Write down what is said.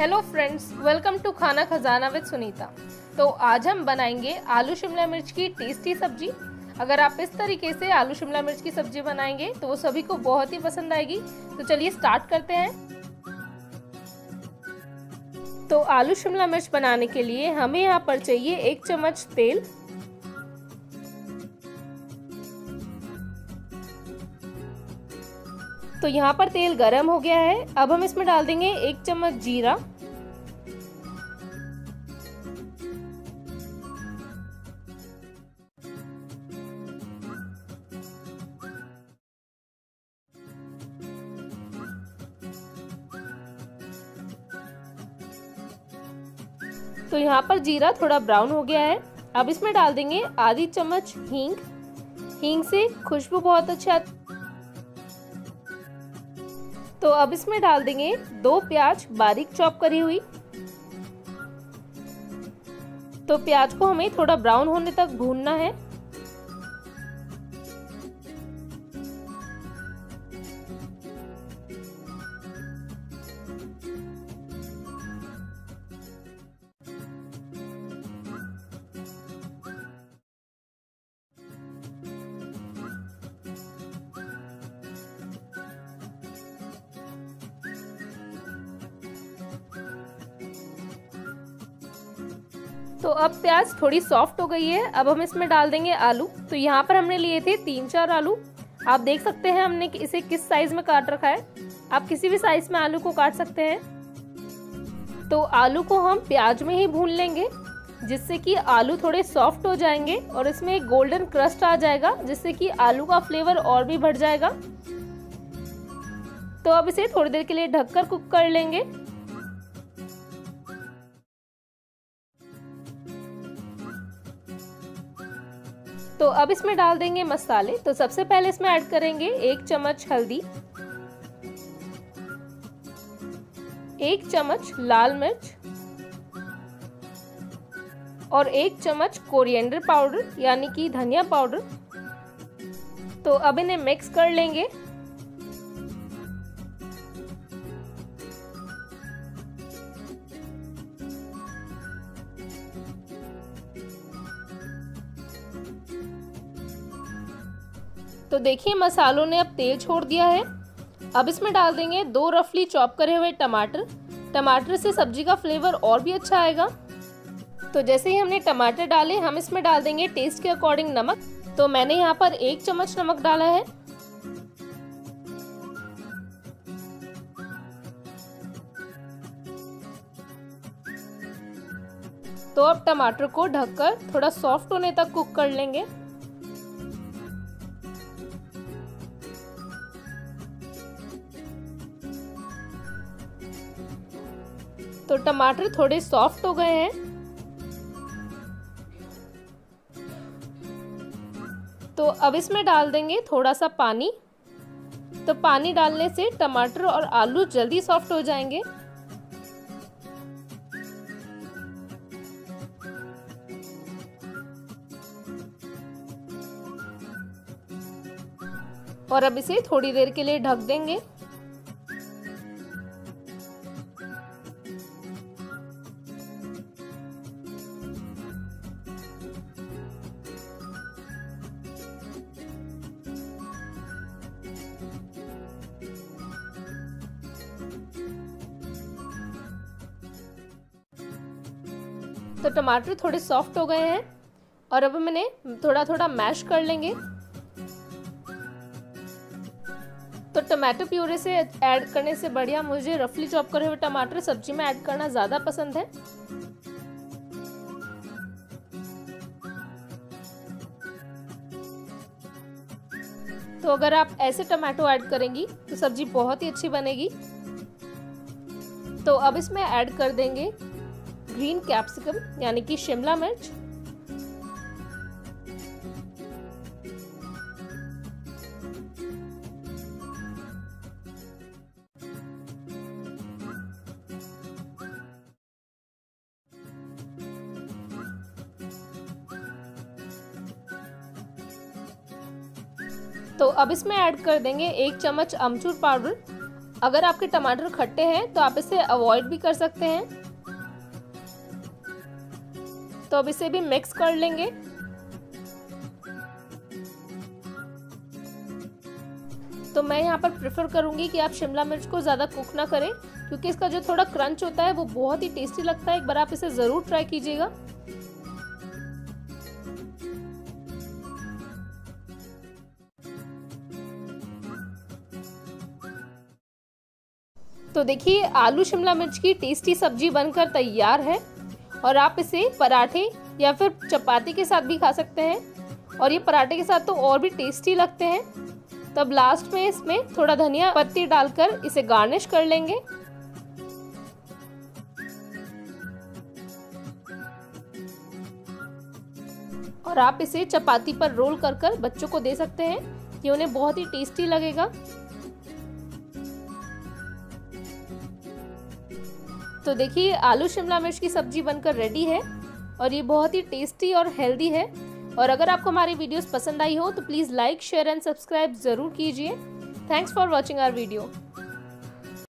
Hello friends, welcome to खाना खजाना with Sunita. तो आज हम बनाएंगे आलू शिमला मिर्च की टेस्टी सब्जी। अगर आप इस तरीके से आलू शिमला मिर्च की सब्जी बनाएंगे तो वो सभी को बहुत ही पसंद आएगी। तो चलिए स्टार्ट करते हैं। तो आलू शिमला मिर्च बनाने के लिए हमें यहाँ पर चाहिए 1 चम्मच तेल, तो यहाँ पर तेल गरम हो गया है। अब हम इसमें डाल देंगे 1 चम्मच जीरा, तो यहाँ पर जीरा थोड़ा ब्राउन हो गया है। अब इसमें डाल देंगे आधी चम्मच हींग। हींग से खुशबू बहुत अच्छी आती। तो अब इसमें डाल देंगे 2 प्याज बारीक चॉप करी हुई। तो प्याज को हमें थोड़ा ब्राउन होने तक भूनना है। तो अब प्याज थोड़ी सॉफ्ट हो गई है। अब हम इसमें डाल देंगे आलू। तो यहाँ पर हमने लिए थे 3-4 आलू। आप देख सकते हैं हमने इसे किस साइज में काट रखा है। आप किसी भी साइज में आलू को काट सकते हैं। तो आलू को हम प्याज में ही भून लेंगे, जिससे कि आलू थोड़े सॉफ्ट हो जाएंगे और इसमें एक गोल्डन क्रस्ट आ जाएगा, जिससे कि आलू का फ्लेवर और भी बढ़ जाएगा। तो अब इसे थोड़ी देर के लिए ढककर कुक कर लेंगे। तो अब इसमें डाल देंगे मसाले। तो सबसे पहले इसमें ऐड करेंगे 1 चम्मच हल्दी, 1 चम्मच लाल मिर्च और 1 चम्मच कोरिएंडर पाउडर यानी कि धनिया पाउडर। तो अब इन्हें मिक्स कर लेंगे। तो देखिए मसालों ने अब तेल छोड़ दिया है। अब इसमें डाल देंगे 2 रफली चॉप करे हुए टमाटर। टमाटर से सब्जी का फ्लेवर और भी अच्छा आएगा। तो जैसे ही हमने टमाटर डाले, हम इसमें डाल देंगे टेस्ट के अकॉर्डिंग नमक। तो मैंने यहाँ पर 1 चम्मच नमक डाला है। तो अब टमाटर को ढककर थोड़ा सॉफ्ट होने तक कुक कर लेंगे। तो टमाटर थोड़े सॉफ्ट हो गए हैं। तो अब इसमें डाल देंगे थोड़ा सा पानी। तो पानी डालने से टमाटर और आलू जल्दी सॉफ्ट हो जाएंगे। और अब इसे थोड़ी देर के लिए ढक देंगे। तो टमाटर थोड़े सॉफ्ट हो गए हैं और अब हम इन्हें थोड़ा थोड़ा मैश कर लेंगे। तो टमाटो प्यूरे से ऐड करने से बढ़िया मुझे रफली चॉप करे हुए टमाटर सब्जी में ऐड करना ज़्यादा पसंद है। तो अगर आप ऐसे टमाटो ऐड करेंगी तो सब्जी बहुत ही अच्छी बनेगी। तो अब इसमें ऐड कर देंगे ग्रीन कैप्सिकम यानी कि शिमला मिर्च। तो अब इसमें ऐड कर देंगे 1 चम्मच अमचूर पाउडर। अगर आपके टमाटर खट्टे हैं तो आप इसे अवॉइड भी कर सकते हैं। तो अब इसे भी मिक्स कर लेंगे। तो मैं यहाँ पर प्रेफर करूँगी कि आप शिमला मिर्च को ज़्यादा कुक ना करें, क्योंकि इसका जो थोड़ा क्रंच होता है वो बहुत ही टेस्टी लगता है। एक बार आप इसे ज़रूर ट्राई कीजिएगा। तो देखिए आलू शिमला मिर्च की टेस्टी सब्जी बनकर तैयार है और आप इसे पराठे या फिर चपाती के साथ भी खा सकते हैं और ये पराठे के साथ तो और भी टेस्टी लगते हैं। तब लास्ट में इसमें थोड़ा धनिया पत्ती डालकर इसे गार्निश कर लेंगे। और आप इसे चपाती पर रोल कर बच्चों को दे सकते हैं, ये उन्हें बहुत ही टेस्टी लगेगा। तो देखिए आलू शिमला मिर्च की सब्जी बनकर रेडी है और ये बहुत ही टेस्टी और हेल्दी है। और अगर आपको हमारी वीडियोस पसंद आई हो तो please like, share and subscribe ज़रूर कीजिए। Thanks for watching our video.